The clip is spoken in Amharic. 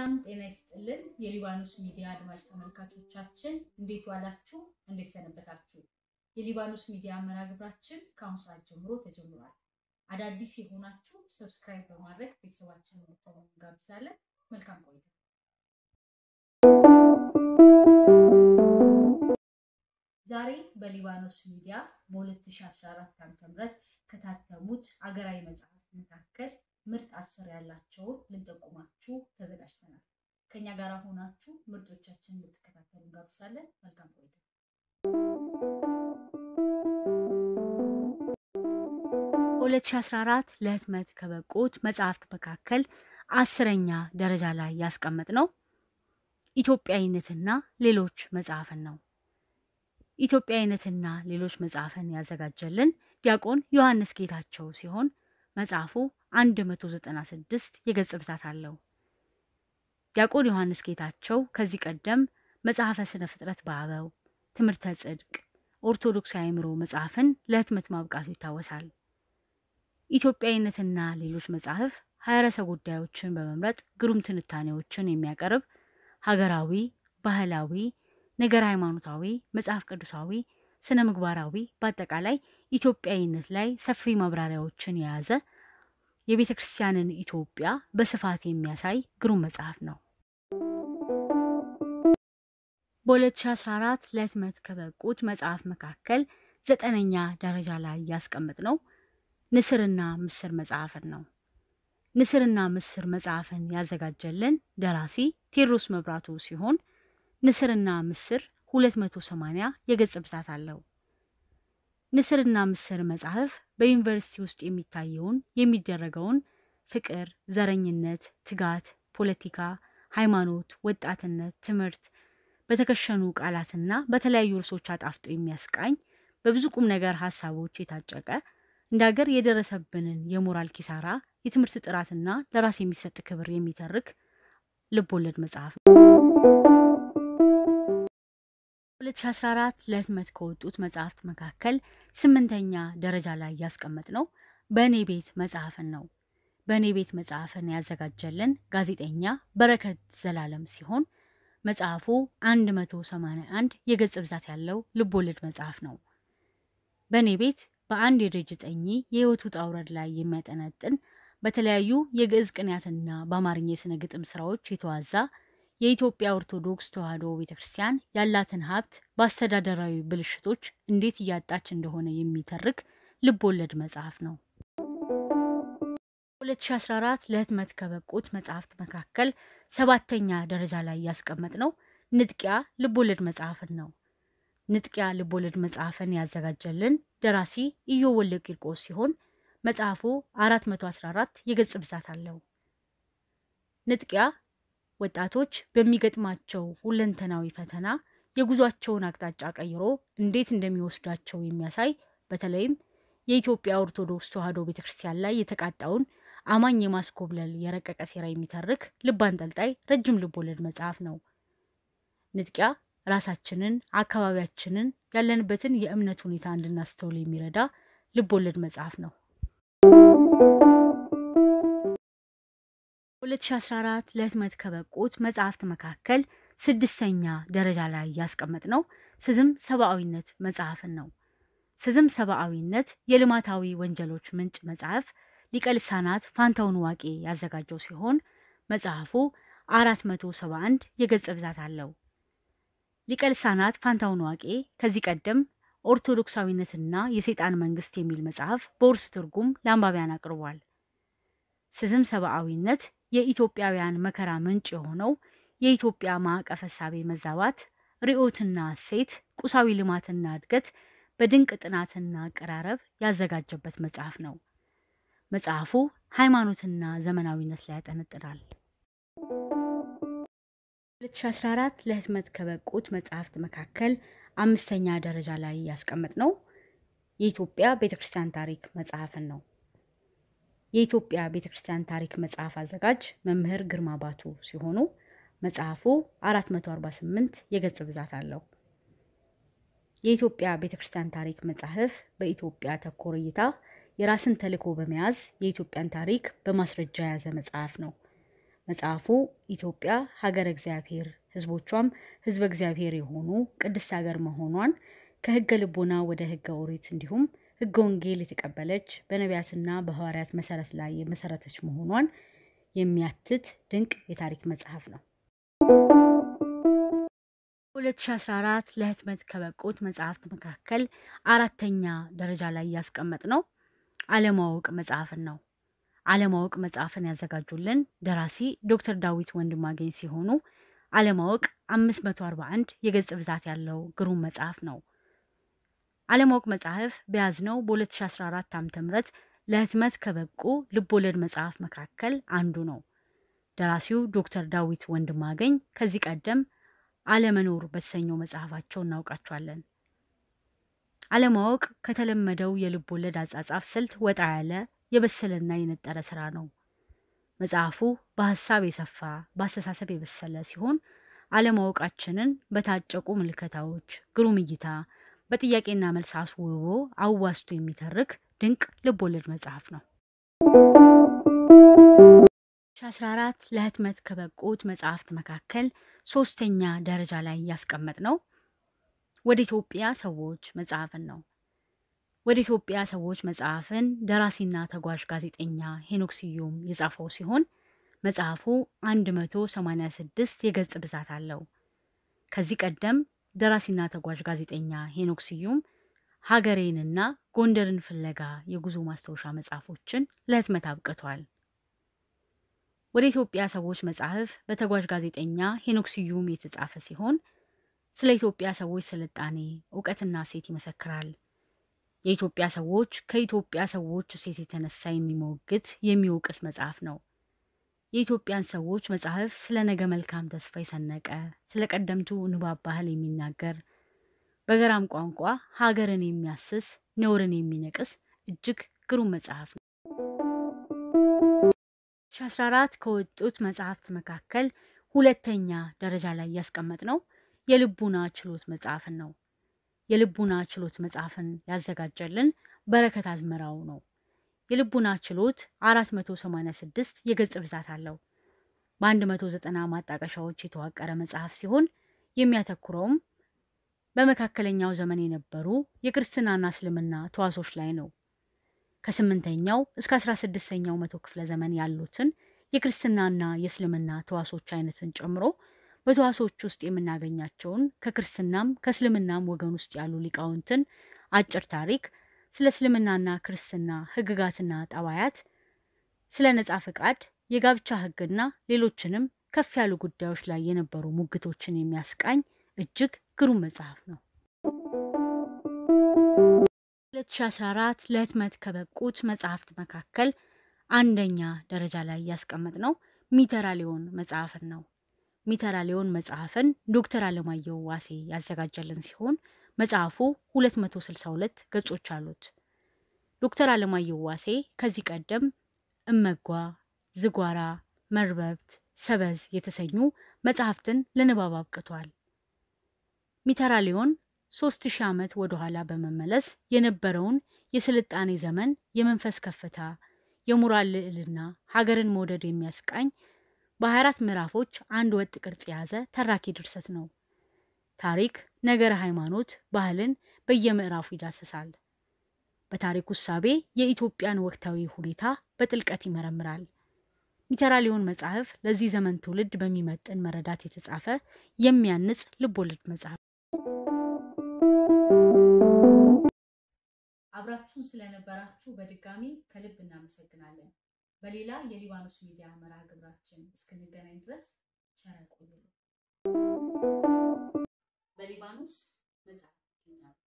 ሰላም ጤና ይስጥልን የሊባኖስ ሚዲያ አድማጭ ተመልካቾቻችን እንዴት ዋላችሁ እንዴት ሰነበታችሁ የሊባኖስ ሚዲያ አመራግብራችን ከአሁን ሰዓት ጀምሮ ተጀምሯል አዳዲስ የሆናችሁ ሰብስክራይብ በማድረግ ቤተሰባችንን እንድትሆኑ ጋብዛለን መልካም ቆይታ ዛሬ በሊባኖስ ሚዲያ በ2014 ዓ.ም ከታተሙት አገራዊ መጽሐፍት መካከል ምርጥ 10 ያላቸው ልንጠቁማችሁ ተዘጋጅተናል ከኛ ጋር ሆናችሁ ምርጦቻችንን ልትከታተሉ ጋብዛለን መልካም ቆይታ 2014 ለህትመት ከበቁት መጽሐፍት መካከል 10ኛ ደረጃ ላይ ያስቀመጥነው ኢትዮጵያዊነትና ሌሎች መጽሐፍን ነው ኢትዮጵያዊነትና ሌሎች መጽሐፍን ያዘጋጀልን ዲያቆን ዮሐንስ ጌታቸው ሲሆን መጽሐፉ 196 የገጽ ብዛት አለው ዲያቆን ዮሐንስ ጌታቸው ከዚህ ቀደም መጽሐፈ ስነ ፍጥረት በአበው ትምህርተ ጽድቅ ኦርቶዶክሳዊ አእምሮ መጽሐፍን ለህትመት ማብቃቱ ይታወሳል ኢትዮጵያዊነትና ሌሎች መጽሐፍ 24 ጉዳዮችን በመምረጥ ግሩም ትንታኔዎችን የሚያቀርብ ሀገራዊ ባህላዊ ነገር ሃይማኖታዊ መጽሐፍ ቅዱሳዊ ስነ ምግባራዊ በአጠቃላይ ኢትዮጵያዊነት ላይ ሰፊ ማብራሪያዎችን የያዘ የቤተክርስቲያንን ኢትዮጵያ በስፋት የሚያሳይ ግሩም መጽሐፍ ነው በ2014 ለህትመት ከበቁት መጽሐፍ መካከል 9ኛ ደረጃ ላይ ያስቀመጥነው ንስርና ምስር መጽሐፍን ነው ንስርና ምስር መጽሐፍን ያዘጋጀልን ደራሲ ቴዎድሮስ መብራቱ ሲሆን ንስርና ምስር 280 የገጽ ብዛት አለው ንስርና ምስር መጽሐፍ በዩኒቨርሲቲ ውስጥ የሚታየውን የሚደረገውን ፍቅር ዘረኝነት ትጋት ፖለቲካ ሃይማኖት ወጣትነት ትምህርት በተከሸኑ ቃላትና በተለያዩ ርዕሶች አጣፍጦ የሚያስቃኝ በብዙ ቁም ነገር ሐሳቦች የታጨቀ እንዳገር የደረሰብንን የሞራል ኪሳራ የትምህርት ጥራትና ለራስ የሚሰጥ ክብር የሚተርክ ልቦለድ መጽሐፍ 2014 ለህትመት ከወጡት መጽሐፍት መካከል 8ኛ ደረጃ ላይ ያስቀመጥነው በኔ ቤት መጽሐፍን ነው በኔ ቤት መጽሐፍን ያዘጋጀልን ጋዜጠኛ በረከት ዘላለም ሲሆን መጽሐፉ 181 የገጽ ብዛት ያለው ልቦለድ መጽሐፍ ነው በኔ ቤት በአንድ የደጅጠኝ የህይወቱ ጣውረድ ላይ የሚያጠነጥን በተለያዩ የግዕዝ ቅንያትና በአማርኛ የስነ ግጥም ስራዎች የተዋዛ የኢትዮጵያ ኦርቶዶክስ ተዋሕዶ ቤተክርስቲያን ያላትን ሀብት በአስተዳደራዊ ብልሽቶች እንዴት ያጣች እንደሆነ የሚተርክ ልቦለድ መጽሐፍ ነው 2014 ለህትመት ከበቁት መጽሐፍት መካከል 7ኛ ደረጃ ላይ ያስቀመጥነው ንጥቂያ ልቦለድ መጽሐፍን ነው ንጥቂያ ልቦለድ መጽሐፍን ያዘጋጀልን ደራሲ ኢዮ ወልደ ቂርቆስ ሲሆን መጽሐፉ 414 የገጽ ብዛት አለው ንጥቂያ ወጣቶች በሚገጥማቸው ሁለንተናዊ ፈተና የጉዟቸውን አቅጣጫ ቀይሮ እንዴት እንደሚወስዳቸው የሚያሳይ በተለይም የኢትዮጵያ ኦርቶዶክስ ተዋሕዶ ቤተክርስቲያን ላይ የተቃጣውን አማኝ የማስኮብለል የረቀቀ ሴራ የሚተርክ ልብ አንጠልጣይ ረጅም ልቦለድ መጽሐፍ ነው ንጥቂያ ራሳችንን አካባቢያችንን ያለንበትን የእምነት ሁኔታ እንድናስተውል የሚረዳ ልቦለድ መጽሐፍ ነው 2014 ለህትመት ከበቁት መጽሐፍት መካከል 6ኛ ደረጃ ላይ ያስቀመጥነው ስዝም ሰብአዊነት መጽሐፍን ነው ስዝም ሰብአዊነት የልማታዊ ወንጀሎች ምንጭ መጽሐፍ ሊቀ ልሳናት ፋንታውን ዋቄ ያዘጋጀው ሲሆን መጽሐፉ 471 የገጽ ብዛት አለው ሊቀ ልሳናት ፋንታውን ዋቄ ከዚህ ቀደም ኦርቶዶክሳዊነትና የሰይጣን መንግስት የሚል መጽሐፍ በውርስ ትርጉም ለአንባቢያን አቅርቧል ስዝም ሰብአዊነት የኢትዮጵያውያን መከራ ምንጭ የሆነው የኢትዮጵያ ማዕቀፈ ሐሳቤ መዛባት ርዕዮትና ሴት ቁሳዊ ልማትና እድገት በድንቅ ጥናትና አቀራረብ ያዘጋጀበት መጽሐፍ ነው መጽሐፉ ሃይማኖትና ዘመናዊነት ላይ ያጠነጥናል 2014 ለህትመት ከበቁት መጽሐፍት መካከል 5ኛ ደረጃ ላይ ያስቀመጥነው የኢትዮጵያ ቤተክርስቲያን ታሪክ መጽሐፍን ነው የኢትዮጵያ ቤተክርስቲያን ታሪክ መጽሐፍ አዘጋጅ መምህር ግርማ ባቱ ሲሆኑ መጽሐፉ 448 የገጽ ብዛት አለው የኢትዮጵያ ቤተክርስቲያን ታሪክ መጽሐፍ በኢትዮጵያ ተኮር እይታ የራስን ተልዕኮ በመያዝ የኢትዮጵያን ታሪክ በማስረጃ ያዘ መጽሐፍ ነው መጽሐፉ ኢትዮጵያ ሀገረ እግዚአብሔር ህዝቦቿም ህዝበ እግዚአብሔር የሆኑ ቅድስት ሀገር መሆኗን ከህገ ልቦና ወደ ህገ ኦሪት እንዲሁም ህገ ወንጌል የተቀበለች በነቢያትና በሐዋርያት መሰረት ላይ የመሰረተች መሆኗን የሚያትት ድንቅ የታሪክ መጽሐፍ ነው። 2014 ለህትመት ከበቁት መጽሐፍት መካከል አራተኛ ደረጃ ላይ ያስቀመጥነው ዓለማወቅ መጽሐፍን ነው። ዓለማወቅ መጽሐፍን ያዘጋጁልን ደራሲ ዶክተር ዳዊት ወንድማገኝ ሲሆኑ ዓለማወቅ 541 የገጽ ብዛት ያለው ግሩም መጽሐፍ ነው። ዓለማወቅ መጽሐፍ በያዝነው በ2014 ዓ.ም ለህትመት ከበቁ ልቦለድ መጽሐፍ መካከል አንዱ ነው። ደራሲው ዶክተር ዳዊት ወንድማገኝ ከዚህ ቀደም ዓለመኖር በተሰኘው መጽሐፋቸው እናውቃቸዋለን። ዓለማወቅ ከተለመደው የልቦለድ አጻጻፍ ስልት ወጣ ያለ የበሰለና የነጠረ ስራ ነው። መጽሐፉ በሐሳብ የሰፋ በአስተሳሰብ የበሰለ ሲሆን ዓለማወቃችንን በታጨቁ ምልከታዎች ግሩም እይታ በጥያቄና መልስ አስውቦ አዋስቶ የሚተርክ ድንቅ ልቦለድ መጽሐፍ ነው። 2014 ለህትመት ከበቁት መጽሐፍት መካከል ሶስተኛ ደረጃ ላይ ያስቀመጥነው ወደ ኢትዮጵያ ሰዎች መጽሐፍን ነው። ወደ ኢትዮጵያ ሰዎች መጽሐፍን ደራሲና ተጓዥ ጋዜጠኛ ሄኖክ ስዩም የጻፈው ሲሆን መጽሐፉ 186 የገጽ ብዛት አለው። ከዚህ ቀደም ደራሲና ተጓዥ ጋዜጠኛ ሄኖክ ስዩም ሀገሬንና ጎንደርን ፍለጋ የጉዞ ማስታወሻ መጽሐፎችን ለህትመት አብቅቷል። ወደ ኢትዮጵያ ሰዎች መጽሐፍ በተጓዥ ጋዜጠኛ ሄኖክ ስዩም የተጻፈ ሲሆን ስለ ኢትዮጵያ ሰዎች ስልጣኔ ዕውቀትና ሴት ይመሰክራል። የኢትዮጵያ ሰዎች ከኢትዮጵያ ሰዎች ሴት የተነሳ የሚሞግት የሚወቅስ መጽሐፍ ነው። የኢትዮጵያን ሰዎች መጽሐፍ ስለ ነገ መልካም ተስፋ የሰነቀ ስለ ቀደምቱ ንባብ ባህል የሚናገር በገራም ቋንቋ ሀገርን የሚያስስ ነውርን የሚነቅስ እጅግ ግሩም መጽሐፍ ነው። 2014 ከወጡት መጽሐፍት መካከል ሁለተኛ ደረጃ ላይ ያስቀመጥነው የልቡና ችሎት መጽሐፍን ነው። የልቡና ችሎት መጽሐፍን ያዘጋጀልን በረከት አዝመራው ነው። የልቡና ችሎት 486 የገጽ ብዛት አለው። በ190 ማጣቀሻዎች የተዋቀረ መጽሐፍ ሲሆን የሚያተኩረውም በመካከለኛው ዘመን የነበሩ የክርስትናና እስልምና ተዋሶች ላይ ነው። ከ8ኛው እስከ 16ኛው መቶ ክፍለ ዘመን ያሉትን የክርስትናና የእስልምና ተዋሶች አይነትን ጨምሮ በተዋሶች ውስጥ የምናገኛቸውን ከክርስትናም ከእስልምናም ወገን ውስጥ ያሉ ሊቃውንትን አጭር ታሪክ፣ ስለ እስልምናና ክርስትና ህግጋትና ጠባያት፣ ስለ ነጻ ፈቃድ፣ የጋብቻ ህግና ሌሎችንም ከፍ ያሉ ጉዳዮች ላይ የነበሩ ሙግቶችን የሚያስቃኝ እጅግ ግሩም መጽሐፍ ነው። 2014 ለህትመት ከበቁት መጽሐፍት መካከል አንደኛ ደረጃ ላይ ያስቀመጥነው ሚተራሊዮን መጽሐፍን ነው። ሚተራሊዮን መጽሐፍን ዶክተር አለማየሁ ዋሴ ያዘጋጀልን ሲሆን መጽሐፉ 262 ገጾች አሉት። ዶክተር አለማየሁ ዋሴ ከዚህ ቀደም እመጓ፣ ዝጓራ፣ መርበብት፣ ሰበዝ የተሰኙ መጽሐፍትን ለንባብ አብቅቷል። ሚተራሊዮን 3000 ዓመት ወደ ኋላ በመመለስ የነበረውን የስልጣኔ ዘመን የመንፈስ ከፍታ፣ የሞራል ልዕልና፣ ሀገርን መውደድ የሚያስቃኝ በ24 ምዕራፎች አንድ ወጥ ቅርጽ የያዘ ተራኪ ድርሰት ነው። ታሪክ፣ ነገረ ሃይማኖት፣ ባህልን በየምዕራፉ ይዳሰሳል። በታሪክ ውሳቤ የኢትዮጵያን ወቅታዊ ሁኔታ በጥልቀት ይመረምራል። ሚተራሊዮን መጽሐፍ ለዚህ ዘመን ትውልድ በሚመጥን መረዳት የተጻፈ የሚያንጽ ልቦለድ መጽሐፍ። አብራችሁን ስለነበራችሁ በድጋሚ ከልብ እናመሰግናለን። በሌላ የሊባኖስ ሚዲያ መርሃ ግብራችን እስክንገናኝ ድረስ ቸር ቆዩልን። በሊባኖስ መጽሐፍ